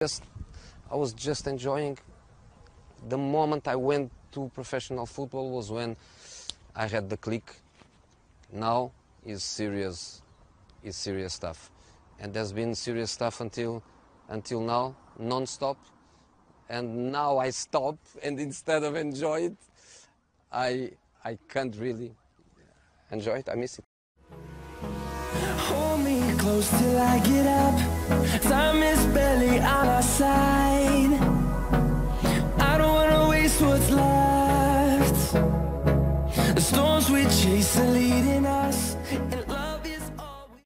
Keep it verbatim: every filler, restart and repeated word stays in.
Just, I was just enjoying the moment I went to professional football was when I had the click. Now is serious, is serious stuff, and there's been serious stuff until, until now, non-stop. And now I stop, and instead of enjoy it, I I can't really enjoy it. I miss it. Hold me close till I get up. Time is barely